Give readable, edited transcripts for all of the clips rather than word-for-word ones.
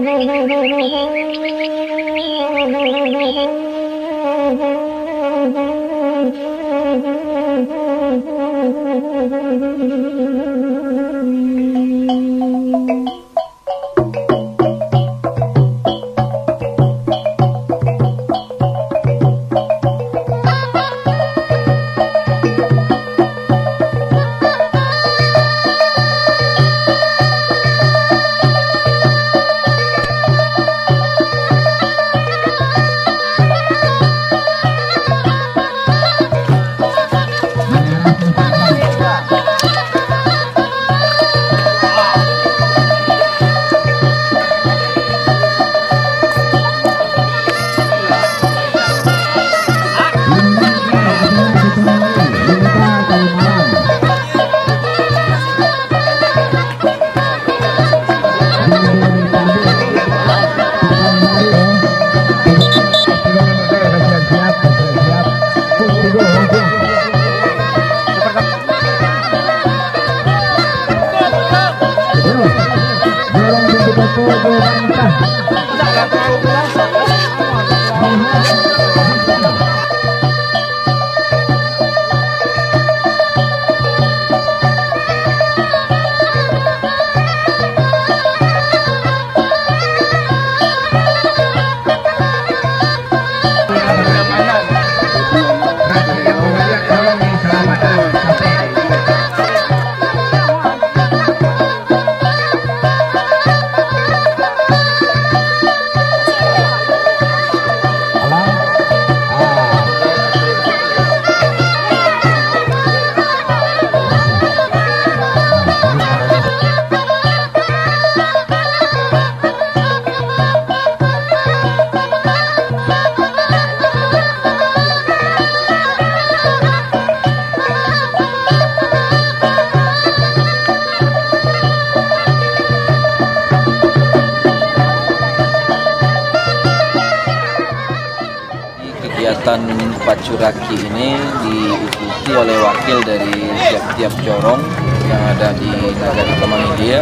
Kegiatan pacu raki ini diikuti oleh wakil dari tiap-tiap corong yang ada di Nagari Kemang Hilya,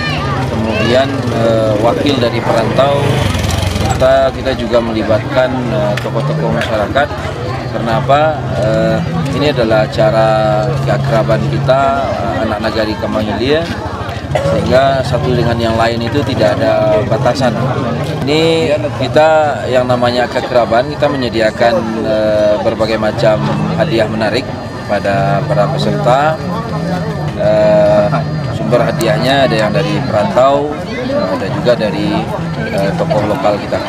kemudian wakil dari perantau, serta kita juga melibatkan tokoh-tokoh masyarakat. Karena apa? Ini adalah acara keakraban kita, anak Nagari Kemang Hilya, sehingga satu dengan yang lain itu tidak ada batasan. Ini kita yang namanya keakraban, kita menyediakan berbagai macam hadiah menarik pada para peserta. Sumber hadiahnya ada yang dari perantau, ada juga dari tokoh lokal kita.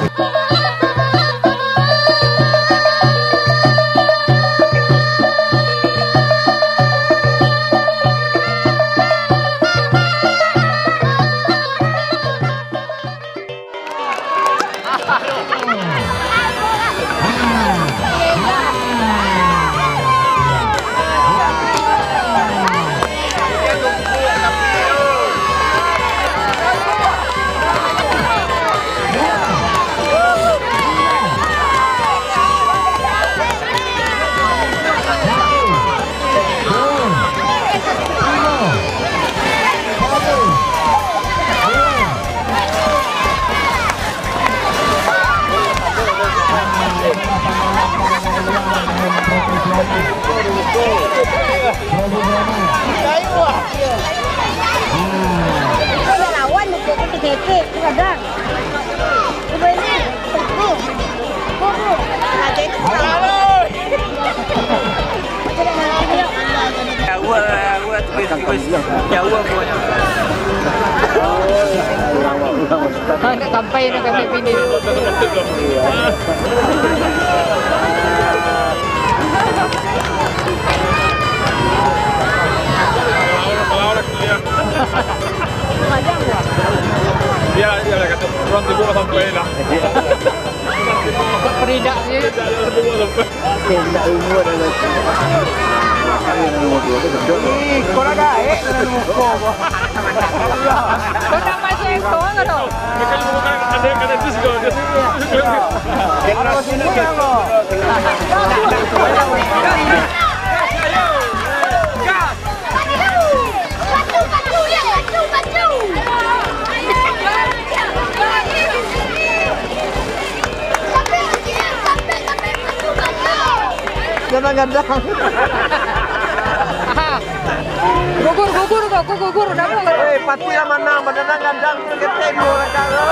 Sampai na kami pinili. Ya, kata orang tua sampai lah. Peridak ni. Tidak umur dah. Kau nak gaek dengan muka. Kau nak masuk ekor ke tu? Kata tu juga. Kalau sini apa? Gadang-gadang. Gugur kok, gugur dapat. Pati mana gadang-gadang kita dua kali.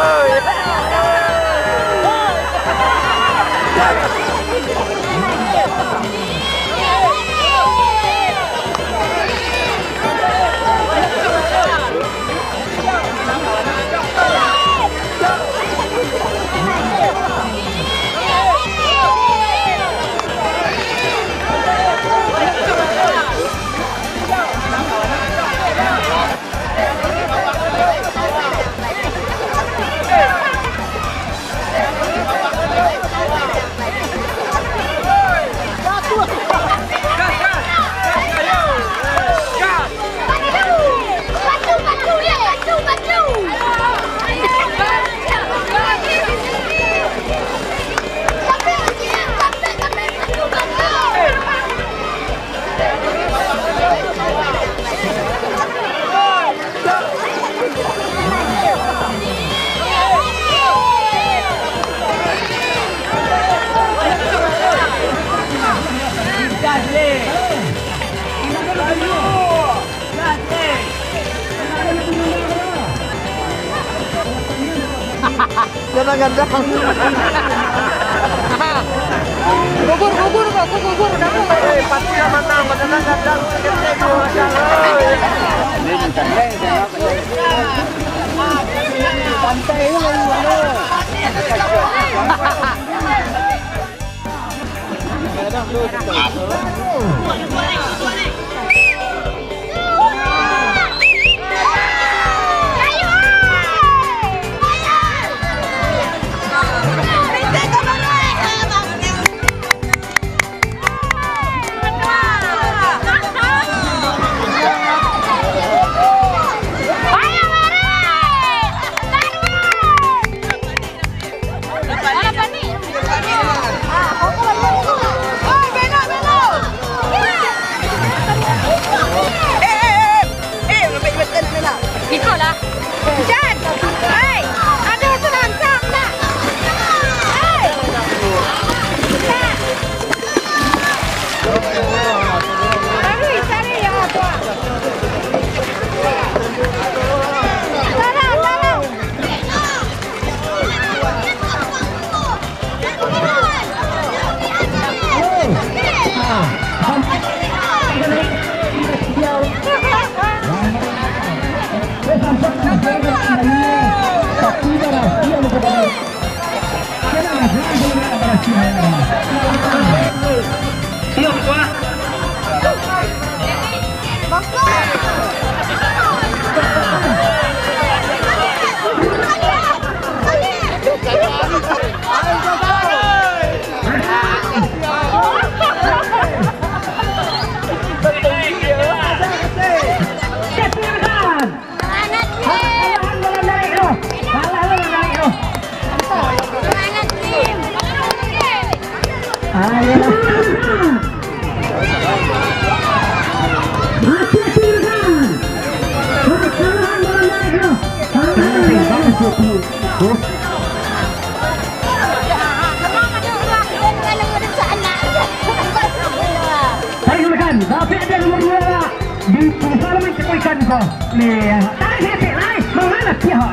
Gadang-gadang. Gugur kok, gugur dapat. Pati mana gadang-gadang kita dua kali. Pantai itu yang mana? Ikut lah. Jan, hey, ada terancam tak? Hey, cari yang apa? Tolong. Tapi ada nomor 2 di Parlemen Cekoikan kok. Nih, tarik hati lain. Mana pihak?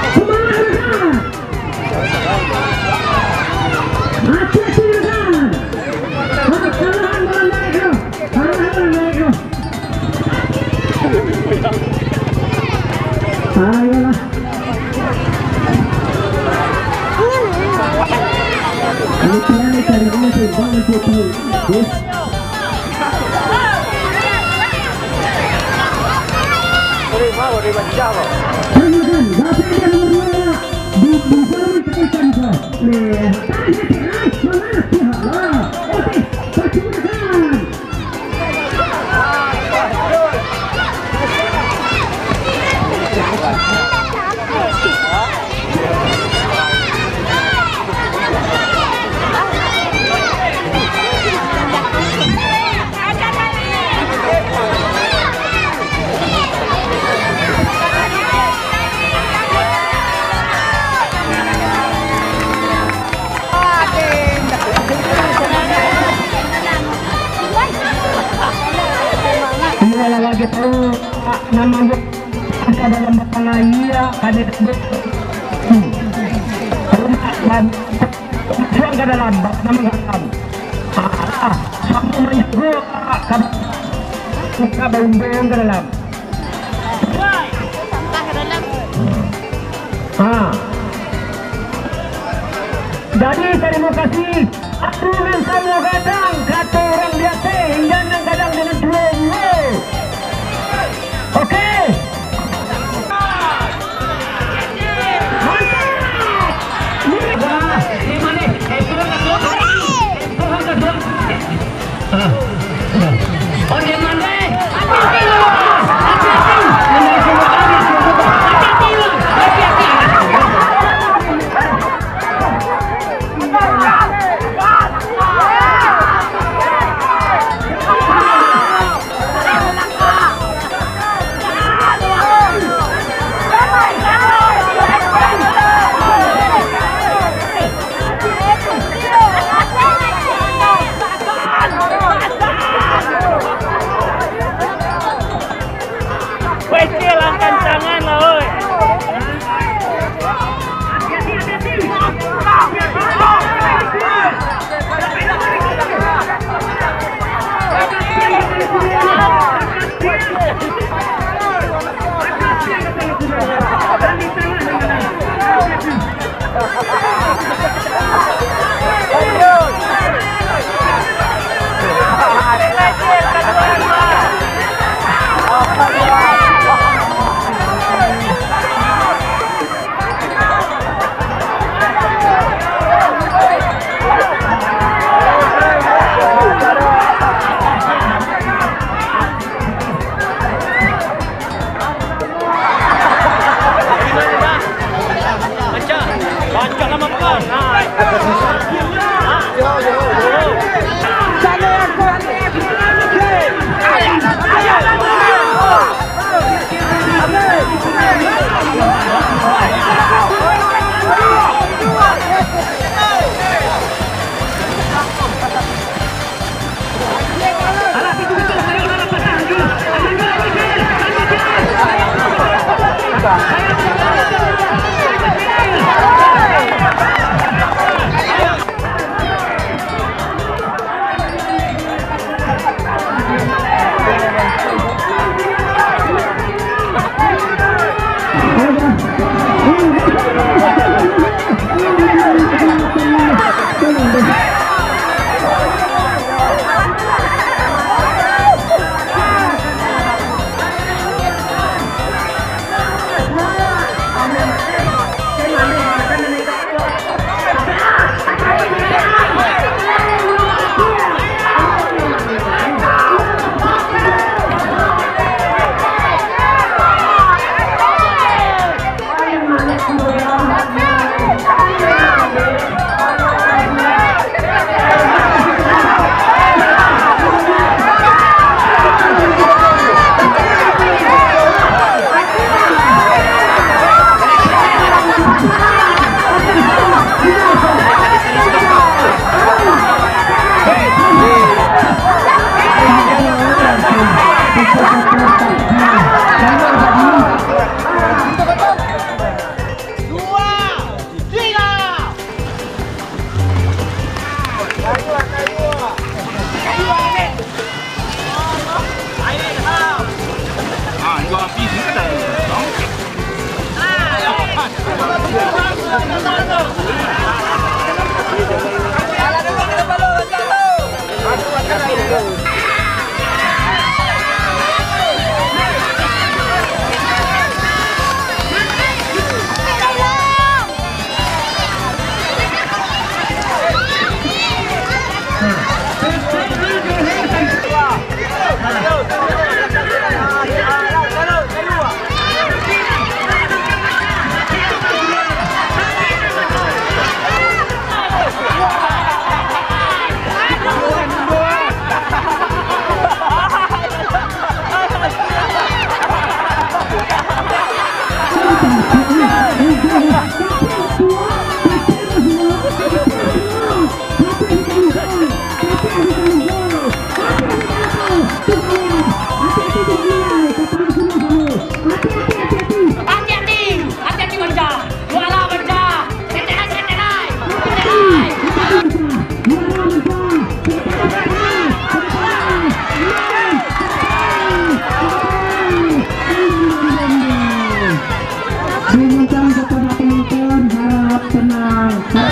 Ayolah. Ini dari rumah sih, bangun putih. dia tahu namanya ada dalam batangaya kan itu buang ke dalam nama dalam sama menjaga kan buka bau-bau ke dalam jadi terima kasih aturan semua kadang kata orang biasa dan kadang dengan drum. Oke.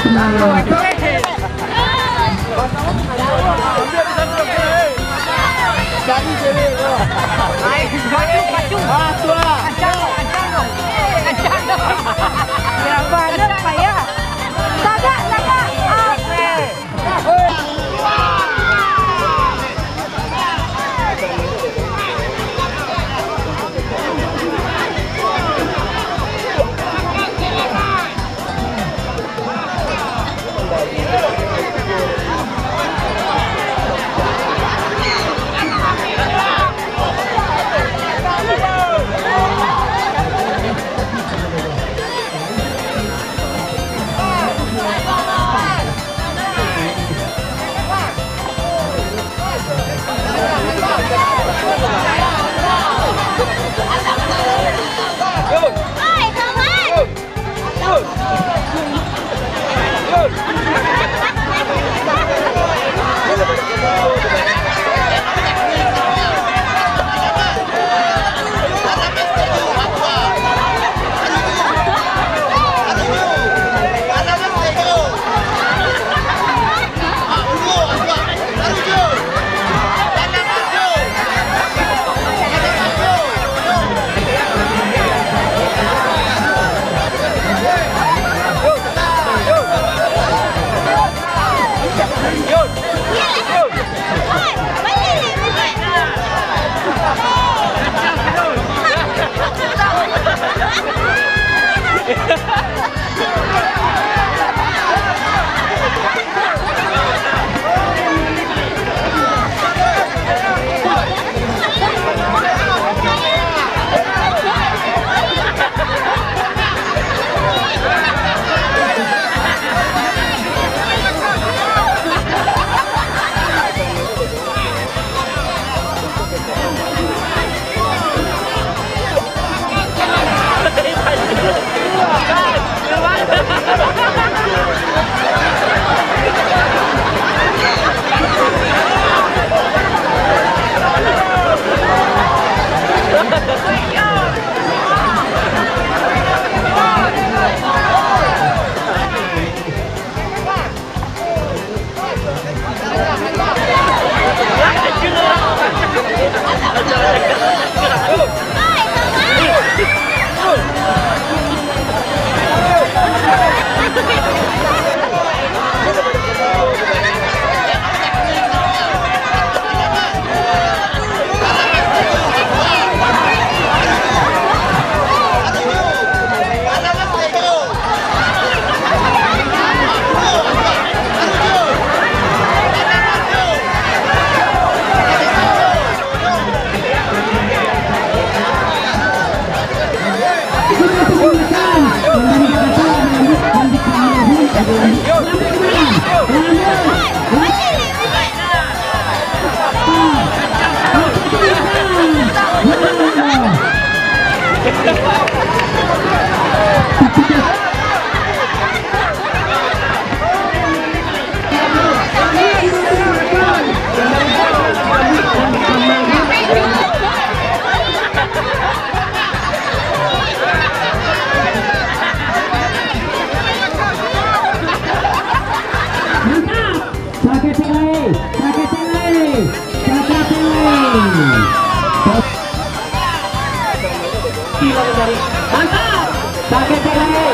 Mantap! Sakit lagi,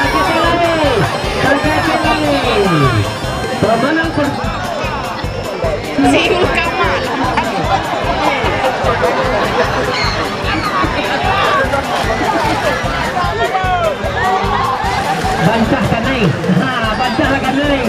pemenang Siul Kamal. Bancah kan naik, bancah lah kan naik.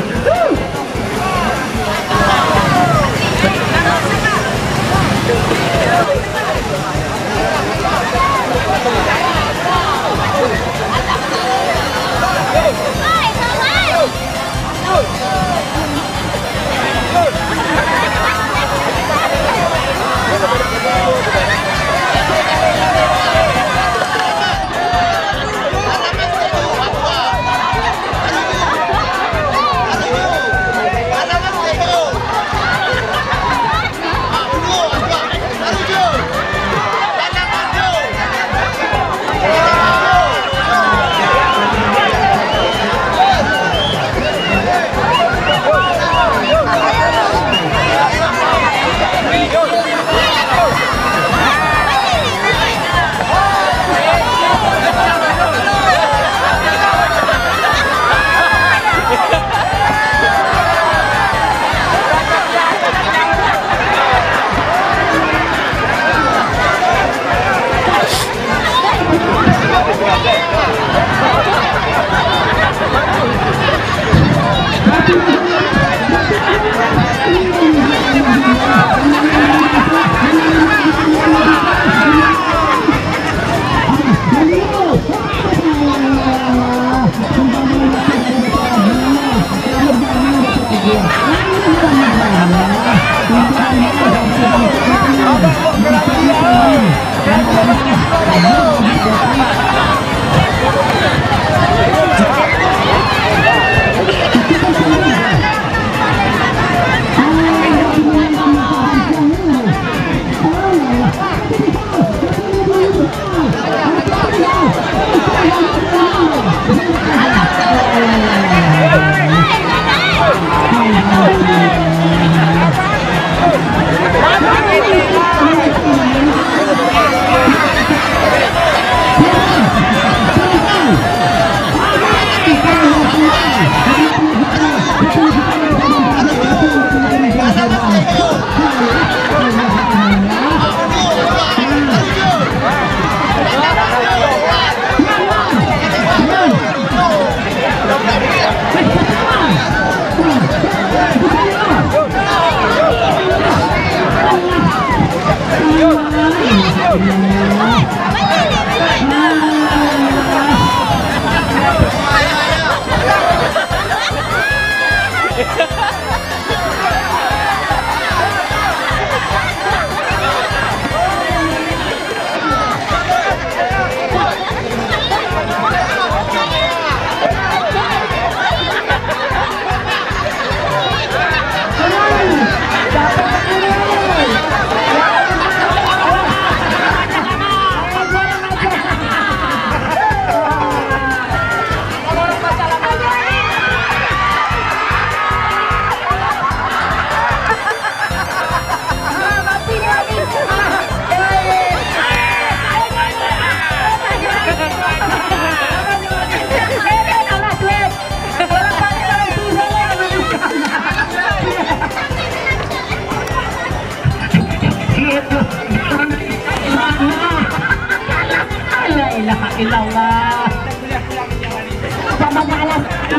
Illallah. Sama malam.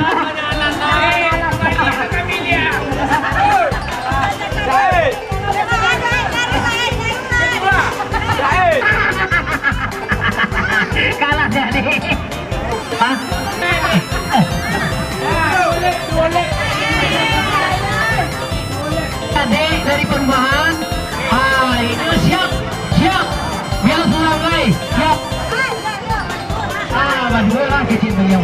Kalah jadi. Hah? Adik dari perumahan. Ini siap. Biar Surabaya. Siap. Dua orang kecil beliau.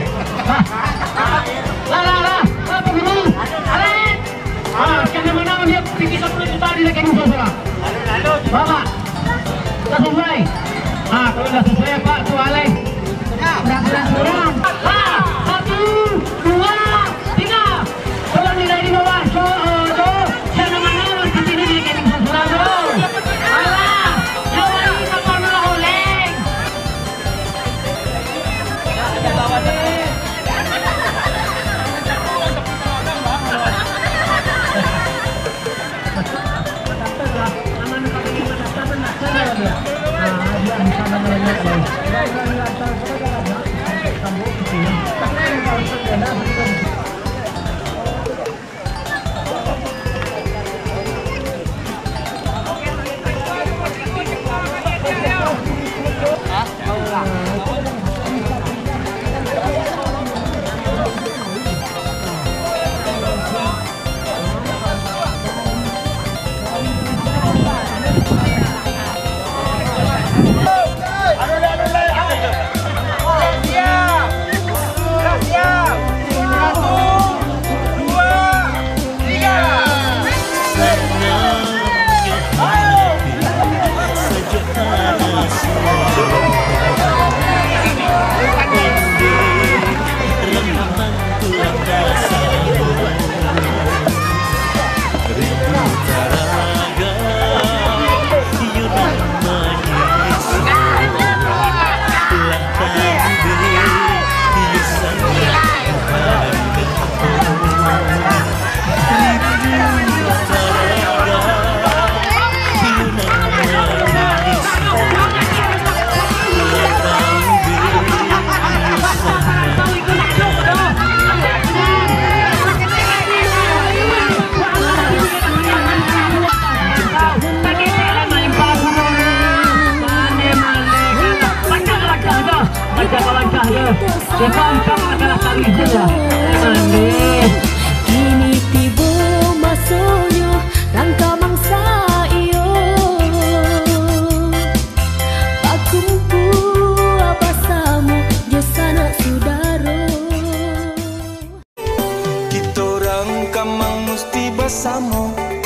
Lah, apa dulu? Alek. Jangan mana dia pergi 10 juta di rekening saudara. Bapak, sudah sesuai. Kalau sudah sesuai Pak, tuh Alek. Berat turun. 1, 2, 3. Kalau nilai di bawah, jangan mana kecil di rekening saudara. Alah, jangan kita malah oleng. Kini tiba masanya rangka mangsa iyo pakumpu abasamu jesana sudaro kita orang kamang mesti bersama